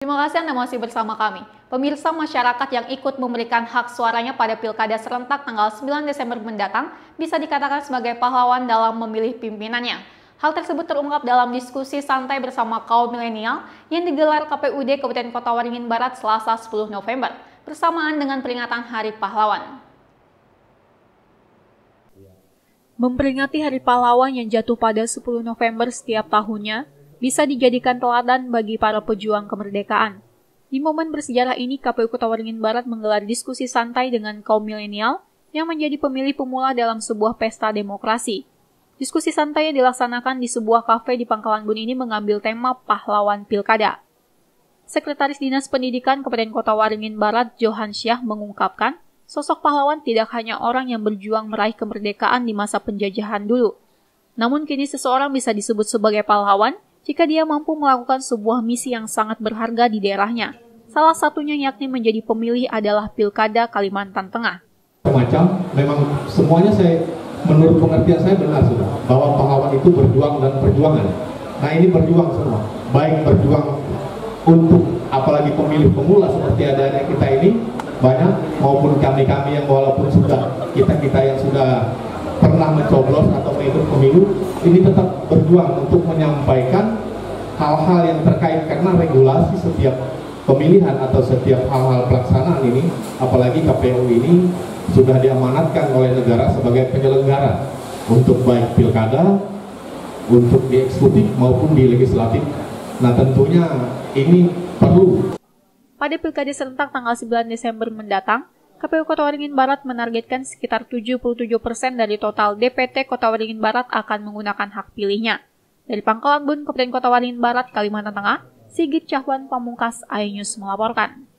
Terima kasih Anda masih bersama kami. Pemirsa, masyarakat yang ikut memberikan hak suaranya pada Pilkada serentak tanggal 9 Desember mendatang bisa dikatakan sebagai pahlawan dalam memilih pimpinannya. Hal tersebut terungkap dalam diskusi santai bersama kaum milenial yang digelar KPUD Kabupaten Kota Waringin Barat Selasa 10 November bersamaan dengan peringatan Hari Pahlawan. Memperingati Hari Pahlawan yang jatuh pada 10 November setiap tahunnya bisa dijadikan teladan bagi para pejuang kemerdekaan. Di momen bersejarah ini, KPU Kota Waringin Barat menggelar diskusi santai dengan kaum milenial yang menjadi pemilih pemula dalam sebuah pesta demokrasi. Diskusi santai yang dilaksanakan di sebuah kafe di Pangkalan Bun ini mengambil tema pahlawan pilkada. Sekretaris Dinas Pendidikan Kabupaten Kota Waringin Barat, Johan Syah, mengungkapkan, sosok pahlawan tidak hanya orang yang berjuang meraih kemerdekaan di masa penjajahan dulu. Namun kini seseorang bisa disebut sebagai pahlawan jika dia mampu melakukan sebuah misi yang sangat berharga di daerahnya. Salah satunya yakni menjadi pemilih adalah Pilkada Kalimantan Tengah. Memang semuanya menurut pengertian saya benar sudah, bahwa pahlawan itu berjuang dan perjuangan. Nah ini berjuang semua, baik berjuang untuk apalagi pemilih pemula seperti adanya kita ini banyak, maupun kami-kami yang walaupun sudah kita yang sudah pernah mencoblos atau mengikut pemilu, ini tetap berjuang untuk menyampaikan hal-hal yang terkait, karena regulasi setiap pemilihan atau setiap hal-hal pelaksanaan ini, apalagi KPU ini sudah diamanatkan oleh negara sebagai penyelenggara untuk baik pilkada, untuk di eksekutif maupun di legislatif. Nah tentunya ini perlu. Pada Pilkada serentak tanggal 9 Desember mendatang, KPU Kota Waringin Barat menargetkan sekitar 77% dari total DPT Kota Waringin Barat akan menggunakan hak pilihnya. Dari Pangkalan Bun, Kabupaten Kota Waringin Barat, Kalimantan Tengah, Sigit Cahwan Pamungkas, iNews melaporkan.